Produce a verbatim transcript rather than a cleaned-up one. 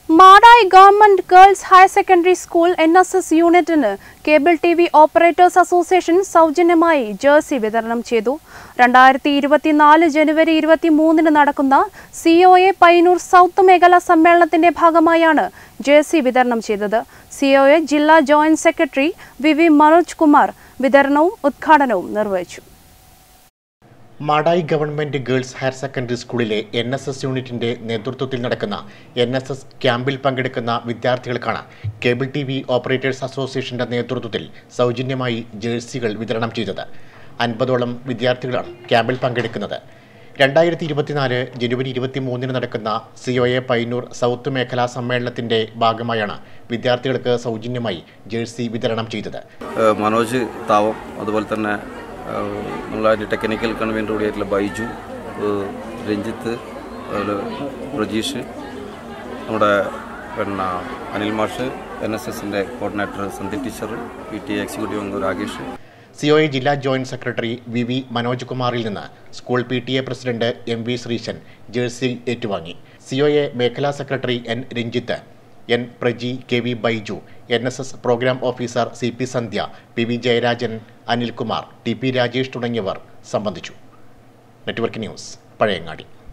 Madai Government Girls Higher Secondary School N S S Unit in Cable T V Operators Association സൗജന്യമായി jersey വിതരണം ചെയ്തു. രണ്ടായിരത്തി ഇരുപത്തിനാല് ജനുവരി ഇരുപത്തിമൂന്നിന് നടക്കുന്ന C O A Payyanur south മേഖലാ സമ്മേളനത്തിന്റെ ഭാഗമായാണ് ജേഴ്സി വിതരണം ചെയ്തത്. സി ഒ എ ജില്ലാ joint secretary V V Manoj Kumar വിതരണവും ഉദ്ഘാടനവും നിർവഹിച്ചു. Madayi government girls higher secondary സ്കൂളിലെ എൻ എസ് എസ് യൂണിറ്റിന്റെ നേതൃത്വത്തിൽ നടക്കുന്ന എൻ എസ് എസ് ക്യാമ്പിൽ പങ്കെടുക്കുന്ന വിദ്യാർത്ഥികൾക്കാണ് കേബിൾ ടി വി ഓപ്പറേറ്റേഴ്സ് അസോസിയേഷന്റെ നേതൃത്വത്തിൽ സൗജന്യമായി ജേഴ്സികൾ വിതരണം ചെയ്തത്. അൻപതോളം വിദ്യാർത്ഥികളാണ് ക്യാമ്പിൽ പങ്കെടുക്കുന്നത്. രണ്ടായിരത്തി ഇരുപത്തിനാല് ജനുവരി ഇരുപത്തിമൂന്നിന് നടക്കുന്ന C O A Payyanur south മേഖലാ സമ്മേളനത്തിന്റെ ഭാഗമായാണ് വിദ്യാർത്ഥികൾക്ക് സൗജന്യമായി ജേഴ്സി വിതരണം ചെയ്തത്. മനോജ് താവം, അതുപോലെ തന്നെ നമ്മളതിൻ്റെ ടെക്നിക്കൽ കൺവീനർ കൂടിയായിട്ടുള്ള ബൈജു, രഞ്ജിത്ത്, അതുപോലെ പ്രജീഷ്, നമ്മുടെ പിന്നെ അനിൽ മാഷ്, എൻ എസ് എസിൻ്റെ coordinator Sandhya teacher, P T A executive അംഗം രാകേഷ്. സി ഒ എ ജില്ലാ joint secretary V V Manoj കുമാറിൽ നിന്ന് school P T A president M V Sreesan jersey ഏറ്റുവാങ്ങി. സി ഒ എ മേഖലാ secretary N Ranjith, N Praji, K V Baiju, N S S programme officer C P Sandhya, P V Jayarajan, Anilkumar, T P Rajesh തുടങ്ങിയവർ സംബന്ധിച്ചു. Network news, Pazhayangadi.